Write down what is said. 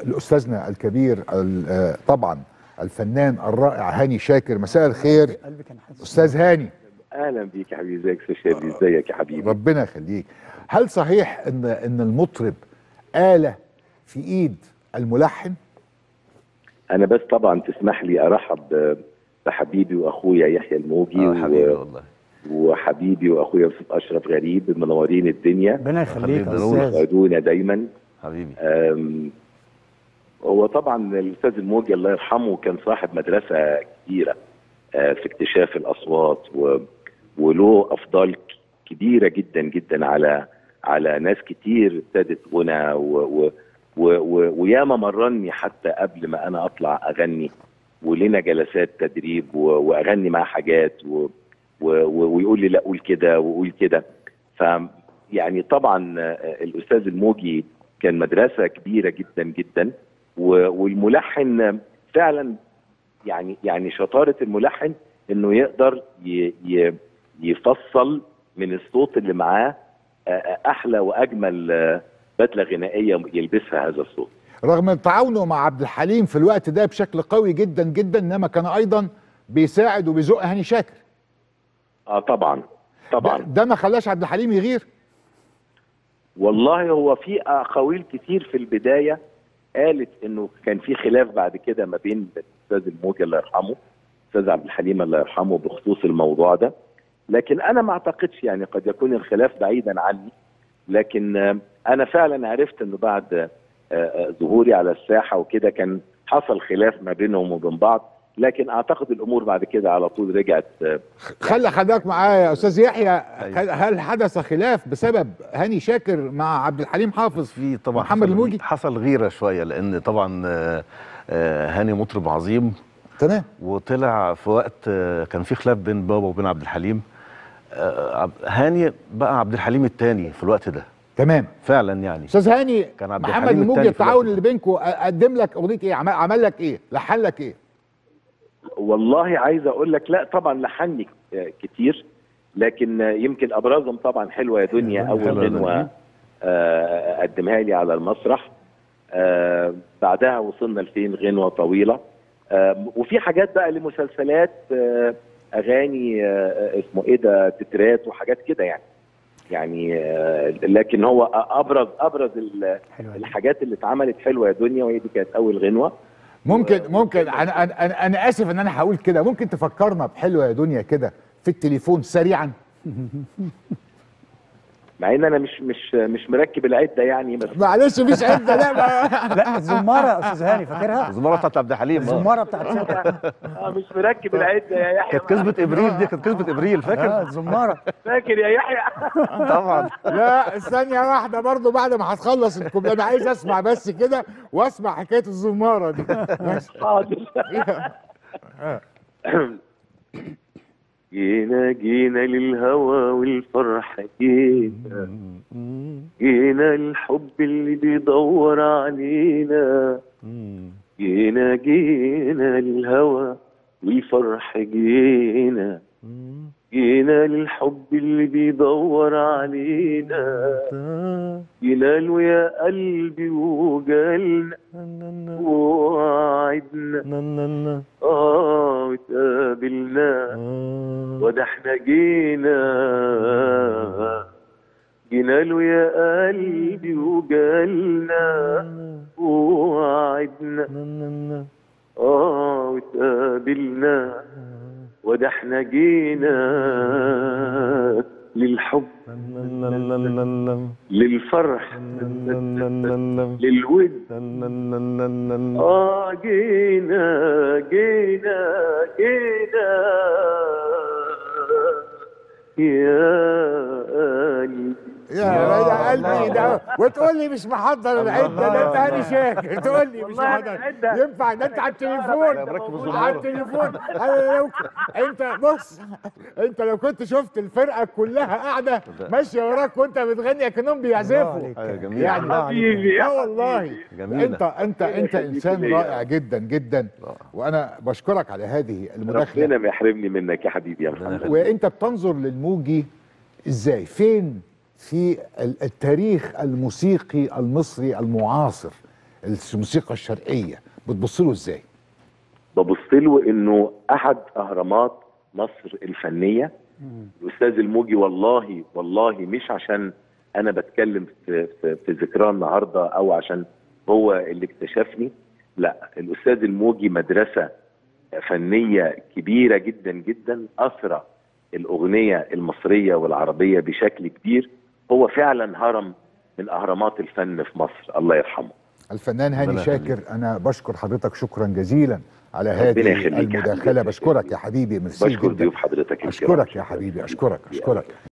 لاستاذنا الكبير طبعا الفنان الرائع هاني شاكر. مساء الخير استاذ هاني. اهلا بيك يا حبيبي. ازيك يا شادي؟ ازيك يا حبيبي؟ ربنا يخليك. هل صحيح ان المطرب آلة في ايد الملحن؟ انا بس طبعا تسمح لي ارحب بحبيبي واخويا يحيى الموجي حبيبي والله، وحبيبي واخويا استاذ اشرف غريب، منورين الدنيا. ربنا يخليك يا استاذ، يسعدونا دايما حبيبي. هو طبعا الاستاذ الموجي الله يرحمه كان صاحب مدرسه كبيره في اكتشاف الاصوات، وله افضال كبيره جدا جدا على ناس كتير ابتدت غنى، وياما مرني حتى قبل ما انا اطلع اغني، ولنا جلسات تدريب واغني معاه حاجات ويقول لي لا قول كده وقول كده. ف يعني طبعا الاستاذ الموجي كان مدرسه كبيره جدا جدا، والملحن فعلا يعني شطاره الملحن انه يقدر يفصل من الصوت اللي معاه احلى واجمل بدله غنائيه يلبسها هذا الصوت. رغم تعاونه مع عبد الحليم في الوقت ده بشكل قوي جدا جدا، انما كان ايضا بيساعد وبيزق هاني شاكر. طبعا ده ما خلاش عبد الحليم يغير. والله هو في اقاويل كتير في البدايه قالت انه كان في خلاف بعد كده ما بين الاستاذ الموجي الله يرحمه الاستاذ عبد الحليم الله يرحمه بخصوص الموضوع ده، لكن انا ما اعتقدش، يعني قد يكون الخلاف بعيدا عني، لكن انا فعلا عرفت انه بعد ظهوري على الساحه وكده كان حصل خلاف ما بينهم وبين بعض، لكن اعتقد الامور بعد كده على طول رجعت. خلي حضرتك معايا يا استاذ يحيى. هل حدث خلاف بسبب هاني شاكر مع عبد الحليم حافظ في طبعا محمد الموجي؟ حصل غيره شويه، لان طبعا هاني مطرب عظيم تمام، وطلع في وقت كان في خلاف بين بابا وبين عبد الحليم. هاني بقى عبد الحليم الثاني في الوقت ده. تمام فعلا. يعني استاذ هاني، كان عبد محمد الحليم الموجي الثاني التعاون اللي بينكم قدم لك اغنيه ايه؟ عمل لك ايه؟ لحن لك ايه؟ والله عايز اقول لك لا طبعا لحني كتير، لكن يمكن ابرزهم طبعا حلوه يا دنيا، اول غنوه قدمها لي على المسرح. بعدها وصلنا لفين غنوه طويله، وفي حاجات بقى لمسلسلات، اغاني اسمه ايه ده، تترات وحاجات كده يعني لكن هو ابرز الحاجات اللي اتعملت حلوه يا دنيا، وهي دي كانت اول غنوه. ممكن انا اسف ان انا هقول كده، ممكن تفكرنا بحلوه يا دنيا كده في التليفون سريعا؟ مع ان انا مش مركب العده يعني، بس معلش مفيش عده. لا الزماره يا استاذ هاني، فاكرها؟ الزماره بتاعت عبد الحليم. الزماره بتاعت مش مركب العده يا يحيى. كانت كسبة ابريل، دي كانت كسبة ابريل، فاكر؟ الزماره فاكر يا يحيى؟ طبعا. لا ثانيه واحده برضو بعد ما هتخلص الكوبليه انا عايز اسمع بس كده، واسمع حكايه الزماره دي. جينا للهوى والفرح، جينا الحب اللي بيدور علينا، جينا للهوى والفرح، جينا للحب اللي بيدور علينا، جينا له يا قلبي وجالنا ووعدنا وتقابلنا، وده احنا جينا له يا قلبي وجالنا ووعدنا وتقابلنا، وده احنا جينا للحب للفرح للود، جينا يا قلبي ده، وتقول لي مش محضر العده؟ ده انت هاني شاكر تقول لي مش محضر؟ ينفع ده انت على التليفون؟ انت بص، انت لو كنت شفت الفرقه كلها قاعده ماشيه وراك وانت بتغني كانهم بيعزفوا. يعني حبيبي والله انت انسان رائع جدا جدا، وانا بشكرك على هذه المداخله. ربنا ما يحرمني منك يا حبيبي يا محمد. وانت بتنظر للموجي ازاي؟ فين في التاريخ الموسيقي المصري المعاصر الموسيقى الشرقيه بتبص له ازاي؟ ببص له انه احد اهرامات مصر الفنيه. الاستاذ الموجي والله مش عشان انا بتكلم في ذكراه النهارده او عشان هو اللي اكتشفني، لا، الاستاذ الموجي مدرسه فنيه كبيره جدا جدا، اثرى الاغنيه المصريه والعربيه بشكل كبير. هو فعلا هرم من اهرامات الفن في مصر، الله يرحمه. الفنان هاني شاكر، انا بشكر حضرتك شكرا جزيلا على هذه المداخله. بشكرك يا حبيبي، ميرسي بشكر جدا. ضيوف حضرتك. اشكرك يا حبيبي، اشكرك.